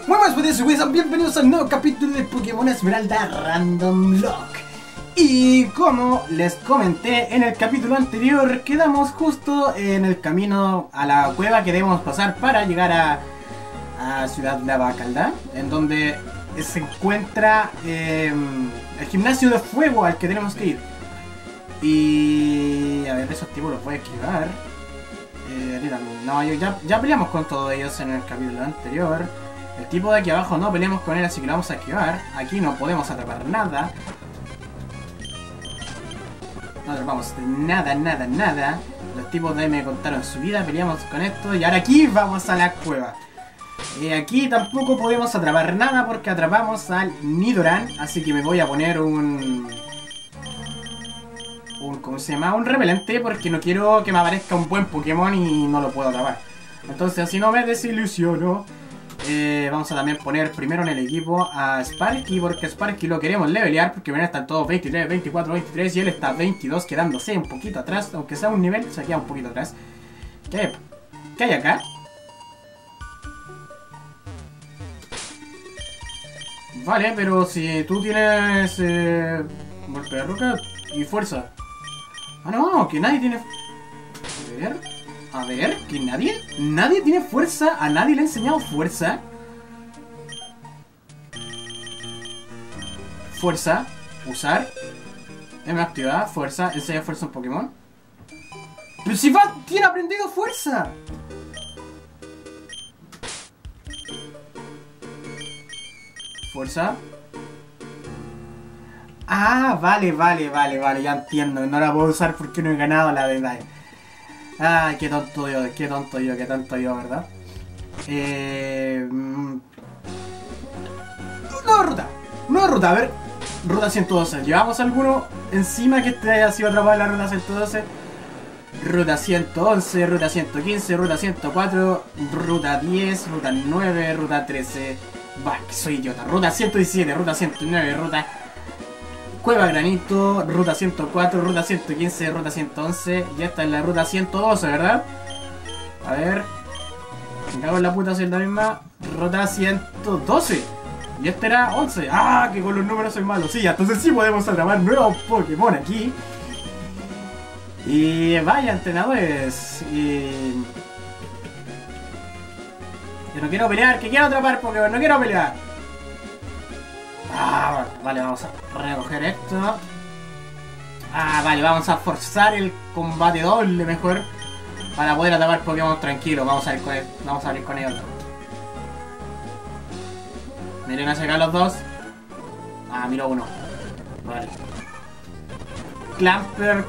Muy buenas tardes, bienvenidos al nuevo capítulo de Pokémon Esmeralda Random Lock. Y como les comenté en el capítulo anterior, quedamos justo en el camino a la cueva que debemos pasar para llegar a Ciudad Lava Calda, en donde se encuentra el gimnasio de fuego al que tenemos que ir. Y a ver, esos tipos los voy a esquivar. No, ya peleamos con todos ellos en el capítulo anterior. El tipo de aquí abajo no peleamos con él, así que lo vamos a esquivar. Aquí no podemos atrapar nada. No atrapamos nada. Los tipos de ahí me contaron su vida, peleamos con esto y ahora aquí vamos a la cueva. Aquí tampoco podemos atrapar nada porque atrapamos al Nidoran, así que me voy a poner ¿cómo se llama? Un repelente, porque no quiero que me aparezca un buen Pokémon y no lo puedo atrapar. Entonces así no me desilusiono. Vamos a también poner primero en el equipo a Sparky, porque Sparky lo queremos levelear, porque ven, están todos 23, 24, 23 y él está 22, quedándose un poquito atrás, aunque sea un nivel, se queda un poquito atrás. ¿Qué hay acá? Vale, pero si tú tienes golpe de roca y fuerza. Ah, no, que nadie tiene... A ver, que nadie tiene fuerza. A nadie le he enseñado fuerza. Fuerza, usar. M activada, fuerza, enseña fuerza a un Pokémon. Pero si va, tiene aprendido fuerza. Fuerza. Ah, vale, ya entiendo. No la puedo usar porque no he ganado la verdad. Ay, qué tonto yo, ¿verdad? Nueva ruta, a ver. Ruta 112. ¿Llevamos alguno encima que haya sido atrapado en la ruta 112? Ruta 111, ruta 115, ruta 104, ruta 10, ruta 9, ruta 13. Bah, que soy idiota. Ruta 117, ruta 109, ruta... Cueva Granito, ruta 104, ruta 115, ruta 111. Y esta es la ruta 112, ¿verdad? A ver. Me cago en la puta, si es la misma. Ruta 112. Y este era 11. ¡Ah! Que con los números soy malo. Sí, entonces sí podemos atrapar nuevos Pokémon aquí. Y vaya, entrenadores. Yo no quiero pelear, que quiero atrapar Pokémon, no quiero pelear. Ah, vale, vamos a recoger esto. Ah, vale, vamos a forzar el combate doble mejor para poder atrapar Pokémon tranquilo. Vamos a ir con ellos. Miren hacia acá los dos. Ah, miro uno. Vale. Clamper.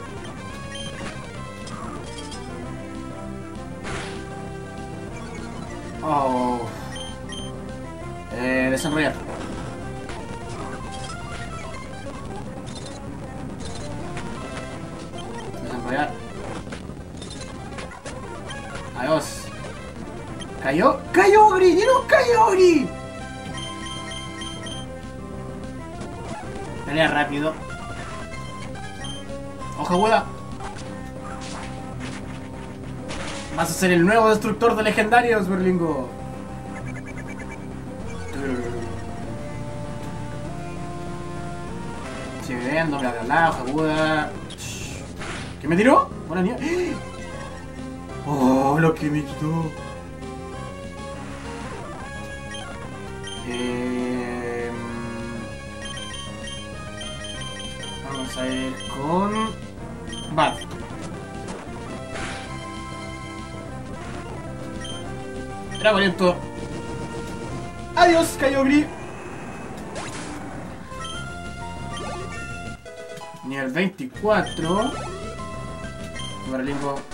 Oh. Desenrollar. Adiós. ¡Cayó Ogri! ¡Dieron Kyogre! Pelea rápido. Hoja aguda. Vas a ser el nuevo destructor de legendarios, Berlingo. Sigue viendo, bla bla bla, hoja aguda. ¿Qué me tiró? Buena niña. Oh, lo que me quitó. Vamos a ir con... Bad. Era valiente. Adiós, Kyogre. Nivel 24. Berlingo.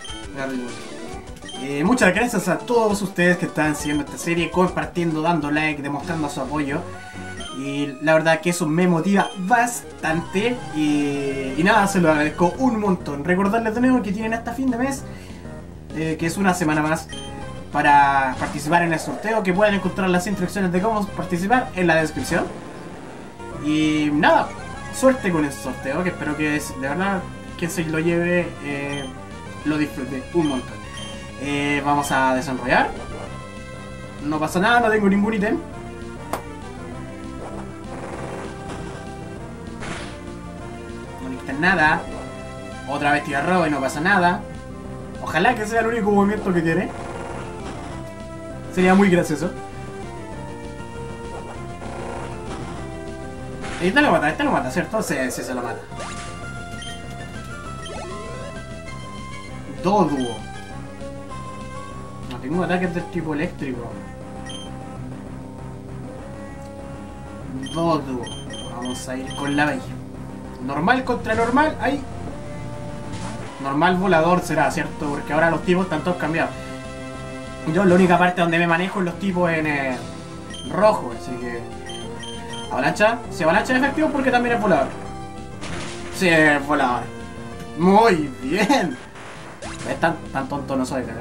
Muchas gracias a todos ustedes que están siguiendo esta serie, compartiendo, dando like, demostrando su apoyo. Y la verdad que eso me motiva bastante. Y nada, se lo agradezco un montón. Recordarles de nuevo que tienen hasta fin de mes, que es una semana más, para participar en el sorteo. Que pueden encontrar las instrucciones de cómo participar en la descripción. Y nada, suerte con el sorteo, que espero que de verdad quien se lo lleve lo disfrute un montón. Vamos a desarrollar. No pasa nada, no tengo ningún ítem. No me quitan nada. Otra vez tira robo y no pasa nada. Ojalá que sea el único movimiento que tiene. Sería muy gracioso. Este lo mata, ¿cierto? Sí, se lo mata. Dodo. No tengo ataques del tipo eléctrico. Dodo. Vamos a ir con la bella. Normal contra normal. Ahí. Normal volador será, ¿cierto? Porque ahora los tipos están todos cambiados. Yo la única parte donde me manejo es los tipos en rojo, así que... Avalancha. Si avalancha es efectivo porque también es volador. Sí, es volador. Muy bien. Tan tonto no soy, ¿verdad?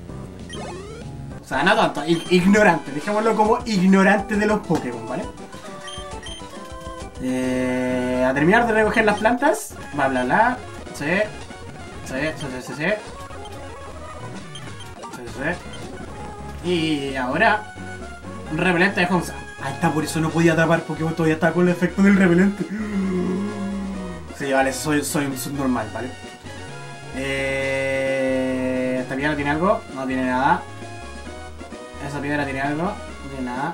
O sea, no tonto, ignorante. Dejémoslo como ignorante de los Pokémon, ¿vale? A terminar de recoger las plantas. Bla, bla, bla. Sí. Y ahora... Repelente de Honza. Ahí está, por eso no podía atrapar Pokémon. Todavía está con el efecto del repelente. Sí, vale, soy un subnormal, ¿vale? Esta piedra tiene algo, no tiene nada. Esa piedra tiene algo, no tiene nada.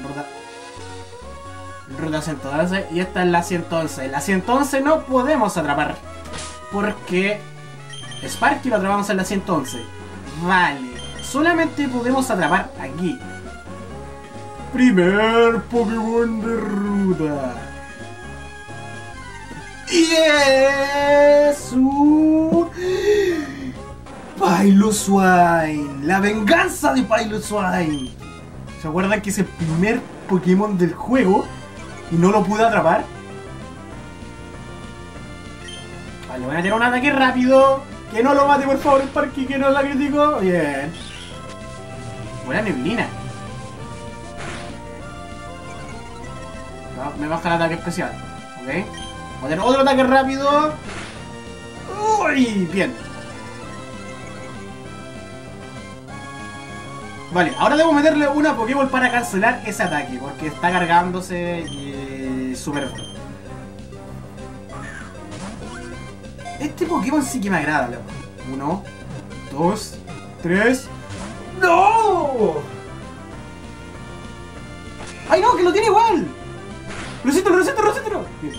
Ruta 112. Y esta es la 111. La 111 no podemos atrapar porque Sparky lo atrapamos en la 111. Vale, solamente podemos atrapar aquí. Primer Pokémon de ruta. Y es un... Piloswine. La venganza de Piloswine. ¿Se acuerdan que es el primer Pokémon del juego y no lo pude atrapar? Vale, voy a tirar un ataque rápido. Que no lo mate, por favor, Sparky, que no la critico. Bien. Buena neblina. No, me baja el ataque especial. Ok. Voy a tener otro ataque rápido. Uy, bien. Vale, ahora debo meterle una Pokéball para cancelar ese ataque, porque está cargándose y es súper bueno. Este Pokémon sí que me agrada, loco. 1, 2, 3. ¡No! ¡Ay, no! ¡Que lo tiene igual! ¡Recétalo! Bien.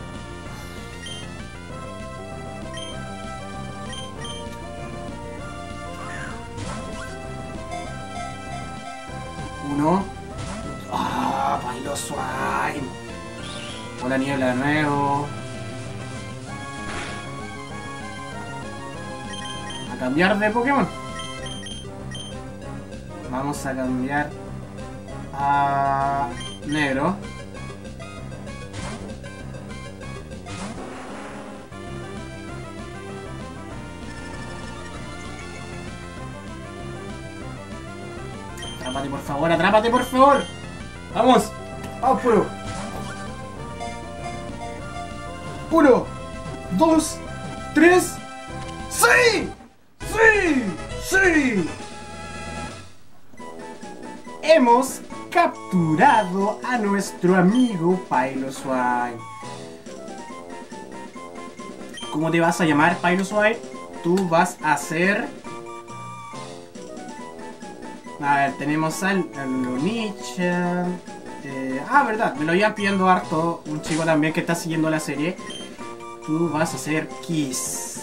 Uno. ¡Ah! Piloswine. Hola, niebla de nuevo. A cambiar de Pokémon. Vamos a cambiar a negro. Atrápate, por favor, atrápate, por favor. Vamos, vamos, puro. 1, 2, 3. ¡Sí! ¡Sí! ¡Sí! Hemos capturado a nuestro amigo Piloswine. ¿Cómo te vas a llamar, Piloswine? Tú vas a ser... A ver, tenemos al Lunichan. Verdad, me lo iban pidiendo harto un chico también que está siguiendo la serie. Tú vas a ser Kiss.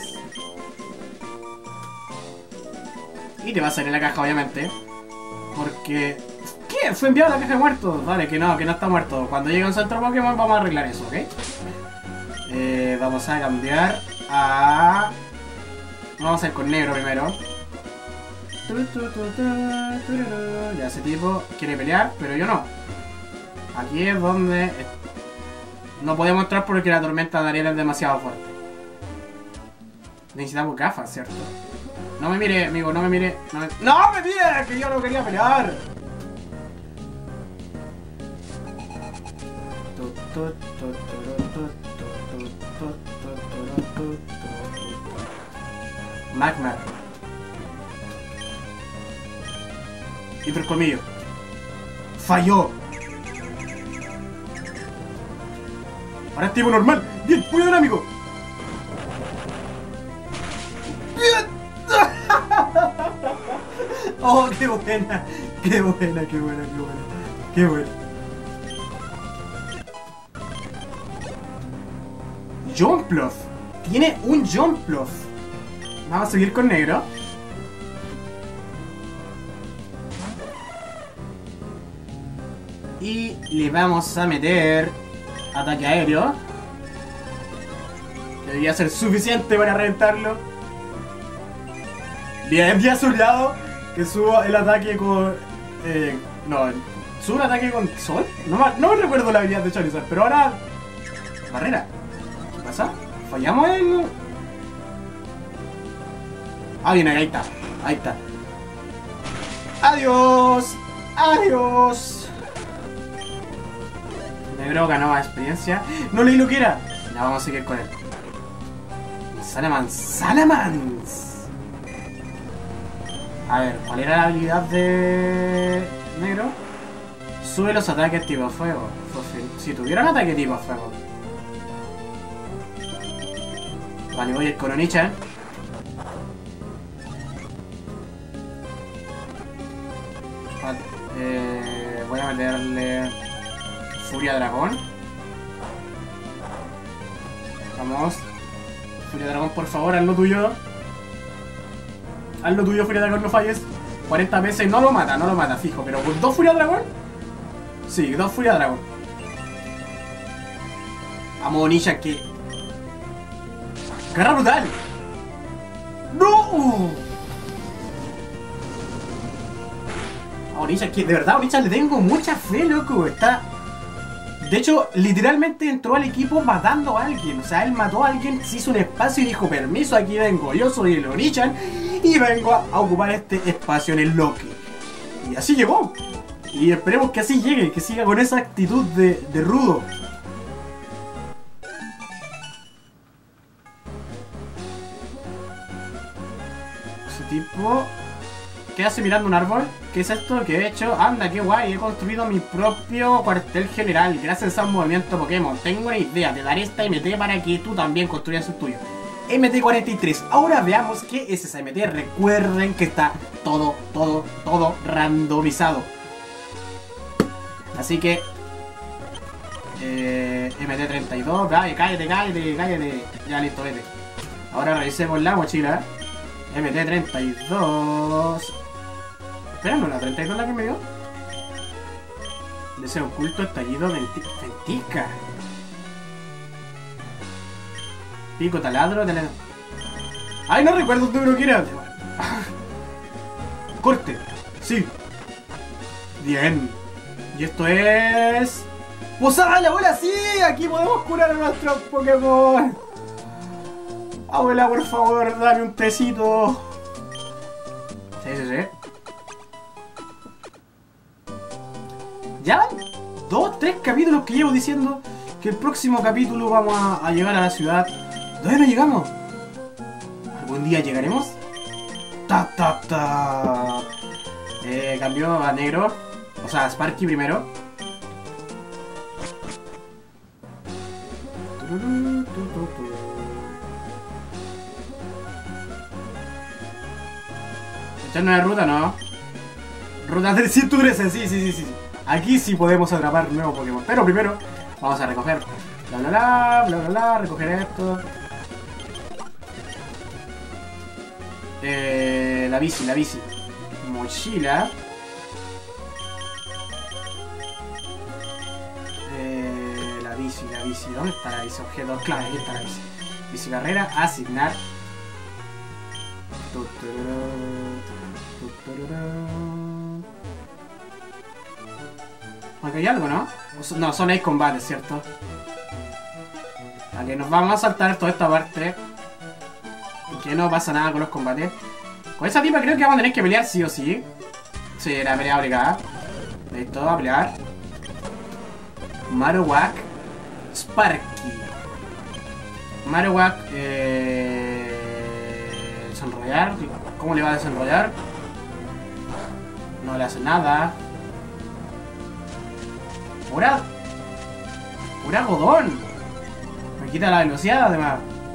Y te va a salir la caja, obviamente. Porque... ¿Qué? Fue enviado a la caja de muertos. Vale, que no está muerto. Cuando llegue un centro Pokémon vamos a arreglar eso, ¿ok? Vamos a cambiar a... Vamos a ir con negro primero. Ya, ese tipo quiere pelear, pero yo no. Aquí es donde... No podemos entrar porque la tormenta de arena es demasiado fuerte. Necesitamos gafas, ¿cierto? No me mire, amigo, no me mire. ¡No me mire! Que yo no quería pelear. Magmar. Hipercolmillo. Falló. Ahora es tipo normal. Bien, muy bien, amigo. Bien. Oh, qué buena. Qué buena, qué buena, qué buena. Qué buena. Jumpluff. Tiene un Jumpluff. Vamos a seguir con negro. Y le vamos a meter ataque aéreo. Que debería ser suficiente para reventarlo. Bien, ya a su lado. Que suba el ataque con... no, sube el ataque con sol. No me recuerdo la habilidad de Charizard, pero ahora... Barrera. ¿Qué pasa? Fallamos el... Ah, bien, ahí está. Ahí está. Adiós. Adiós. Negro ganó más experiencia. No leí lo que era. Ya vamos a seguir con él. Salamence. Salamence. A ver, ¿cuál era la habilidad de negro? Sube los ataques tipo fuego. Si tuviera un ataque tipo fuego. Vale, voy a ir con Onichan. Voy a meterle Furia Dragón. Vamos. Furia Dragón, por favor, haz lo tuyo. Haz lo tuyo, Furia Dragón, no falles. 40 veces, no lo mata, fijo. Pero con 2 Furia Dragón. Sí, 2 Furia Dragón. Vamos, Onichan, que... ¡Garra brutal! ¡No! A Onichan, que de verdad a Onichan le tengo mucha fe, loco. Está... De hecho, literalmente entró al equipo matando a alguien. O sea, él mató a alguien, se hizo un espacio y dijo: permiso, aquí vengo, yo soy el Onichan y vengo a ocupar este espacio en el Loki. Y así llegó. Y esperemos que así llegue, que siga con esa actitud de rudo. Ese tipo... ¿Qué hace mirando un árbol? ¿Qué es esto que he hecho? Anda, qué guay, he construido mi propio cuartel general gracias a un movimiento Pokémon. Tengo una idea, te daré esta MT para que tú también construyas el tuyo. MT43. Ahora veamos qué es esa MT. Recuerden que está todo randomizado. Así que... MT32, cállate. Ya listo, vete. Ahora revisemos la mochila. MT32... Espera, ¿no la 32 la que me dio? Deseo oculto, estallido, ventisca. Pico, taladro, ¡ay, no recuerdo el número que era! Corte. Sí. Bien. Y esto es... ¡Posada la bola! ¡Sí! Aquí podemos curar a nuestros Pokémon. Abuela, por favor, dame un tecito. Sí. Ya van 2-3 capítulos que llevo diciendo que el próximo capítulo vamos a llegar a la ciudad. ¿Todavía no llegamos? ¿Algún día llegaremos? Cambió a negro. O sea, a Sparky primero. Esta no es ruta, ¿no? Ruta 313, sí. Aquí sí podemos atrapar nuevos Pokémon. Pero primero vamos a recoger bla, recoger esto. La bici. Mochila. La bici. ¿Dónde está la bici? Objeto. Claro, aquí está la bici. Bici carrera, asignar. Aquí hay algo, ¿no? No, son 6 combates, ¿cierto? Ok, nos vamos a saltar toda esta parte. Que no pasa nada con los combates. Con esa tipa creo que vamos a tener que pelear sí o sí. Sí, la pelea obligada. Listo, a pelear. Marowak. Sparky. Marowak. Desenrollar. ¿Cómo le va a desenrollar? No le hace nada. Pura... Pura algodón. Me quita la velocidad, además.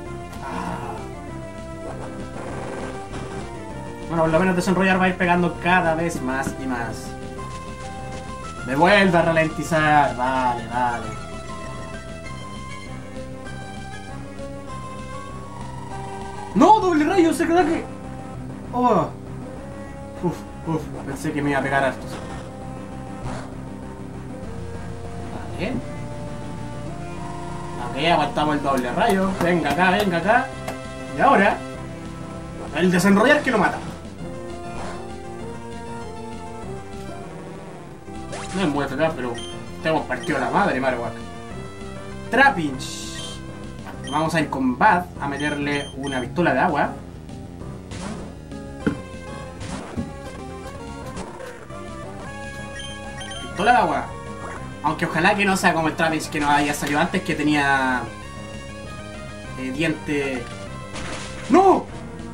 Bueno, por lo menos desenrollar va a ir pegando cada vez más y más. Me vuelve a ralentizar. Vale, vale. ¡No! ¡Doble rayo! ¡Se queda que... Oh. Pensé que me iba a pegar hartos. Vale. Ok, aguantamos el doble rayo. Venga acá, venga acá. Y ahora... el desenrollar que lo mata. No es muy eficaz, pero te hemos partido la madre, Marowak. Trapinch. Vamos a ir con Bad a meterle una pistola de agua. Pistola de agua. Aunque ojalá que no sea como el Trapinch que nos había salido antes, que tenía... diente... ¡No!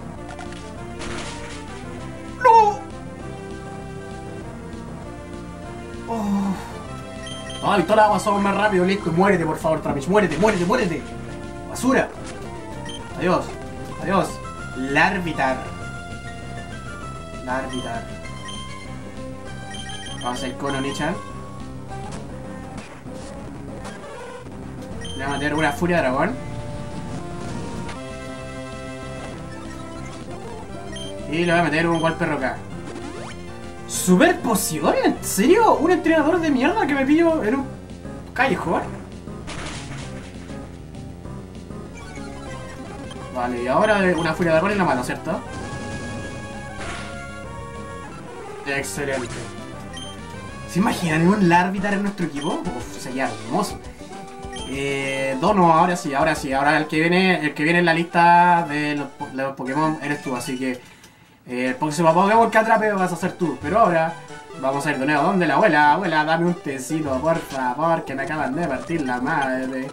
Ay, toda la agua somos más rápido, listo. Muérete, por favor, Trapinch. Muérete, muérete, muérete. Basura. Adiós. Adiós. Larvitar. Larvitar. Vamos a ir con Onichan. Le voy a meter una furia de dragón. Y le voy a meter un golpe roca. ¿Super poción? ¿En serio? ¿Un entrenador de mierda que me pillo en un callejón? Vale, y ahora una furia de dragón y la mano, ¿cierto? Excelente. ¿Se imaginan un Larvitar en nuestro equipo? Uf, sería hermoso. Dono, ahora sí, ahora sí. Ahora el que viene en la lista de los Pokémon eres tú, así que... el próximo Pokémon que atrape vas a ser tú. Pero ahora vamos a ir de nuevo donde la abuela. Abuela, dame un tecito, por favor, que me acaban de partir la madre.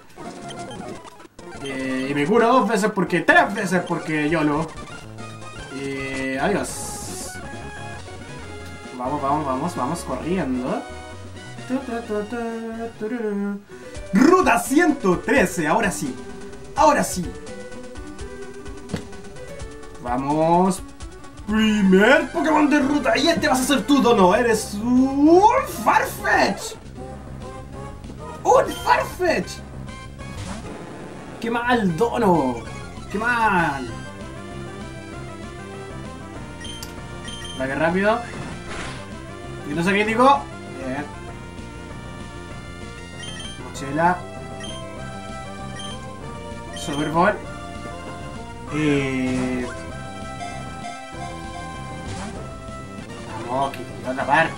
Y me curo 2 veces porque... 3 veces porque yo lo... adiós. Vamos, vamos, vamos, vamos corriendo. Ruta 113, ahora sí. Ahora sí. Vamos. Primer Pokémon de ruta. Y este vas a ser tú, Dono. Eres un Farfetch. Un Farfetch. Qué mal, Dono. Qué mal. Ataque rápido. Grito crítico. Bien. Mochila. Super Ball. Vamos, que intento atrapar.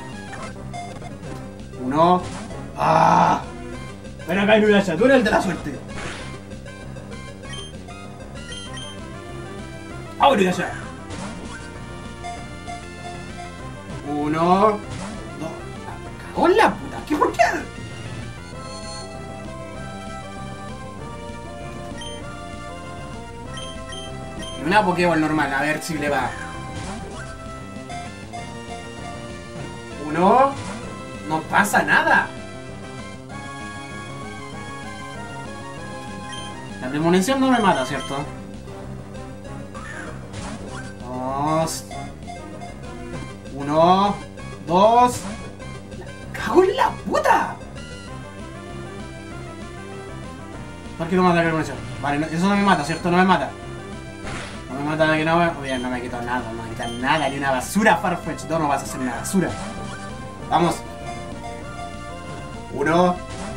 Uno. ¡Ah! Ven acá, Inuyasha, tú eres el de la suerte. ¡Ah, Inuyasha! Uno. Dos. ¡Cagó en la puta! ¿Qué por qué? Una Pokéball normal, a ver si le va. Uno. No pasa nada. La premonición no me mata, ¿cierto? Dos. Uno. Dos. ¡Cago en la puta! ¿Por qué no mata la premonición? Vale, no, eso no me mata, ¿cierto? No me mata. No me mata que no me... Oye, no me ha quitado nada, no me ha quitado nada, ni una basura, Farfetch. No vas a hacer una basura. Vamos. Uno.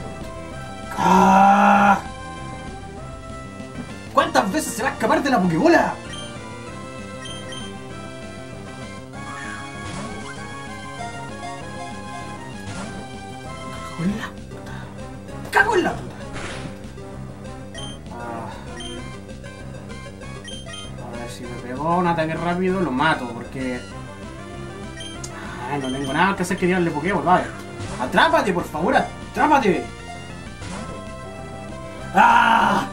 ¡Ah! ¿Cuántas veces se va a escapar de la Pokébola? Cago en la puta. Cago en la puta. A ver si me pegó un ataque rápido, lo mato, porque... no tengo nada que hacer que tirarle Pokéball, vale. ¡Atrápate, por favor! ¡Atrápate! ¡Ah!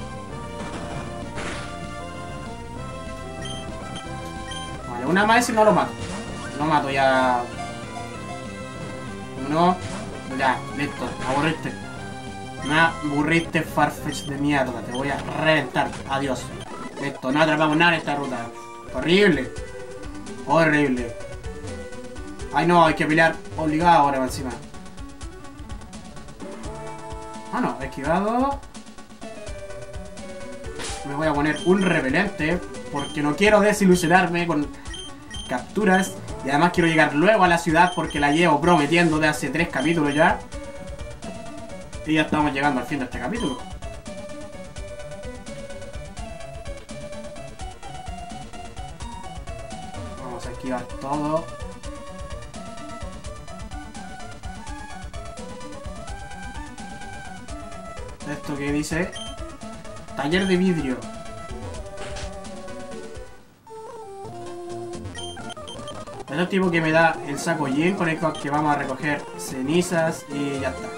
Vale, una más y no lo mato. Lo mato ya. Uno, Ya, listo, me aburriste. Me aburriste, Farfetch de mierda. Te voy a reventar. Adiós. Listo, no atrapamos nada en esta ruta. Horrible. Horrible. Ay no, hay que pelear obligado ahora encima. Ah no, esquivado. Me voy a poner un repelente porque no quiero desilusionarme con capturas. Y además quiero llegar luego a la ciudad porque la llevo prometiendo de hace 3 capítulos ya. Y ya estamos llegando al fin de este capítulo. Vamos a esquivar todo. Esto que dice taller de vidrio. Es el tipo que me da el saco Jin con el que vamos a recoger cenizas y ya está.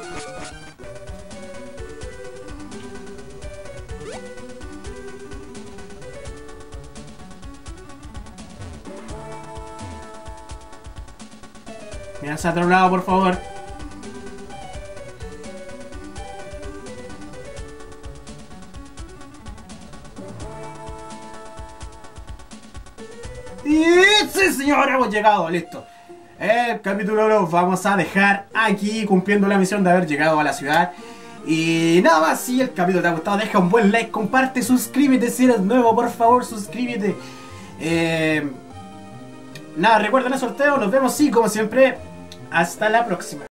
Mira hacia otro lado, por favor. Y sí, señor, hemos llegado, listo. El capítulo lo vamos a dejar aquí cumpliendo la misión de haber llegado a la ciudad. Y nada más, si el capítulo te ha gustado, deja un buen like, comparte, suscríbete si eres nuevo, por favor, suscríbete. Nada, recuerden el sorteo, nos vemos y como siempre, hasta la próxima.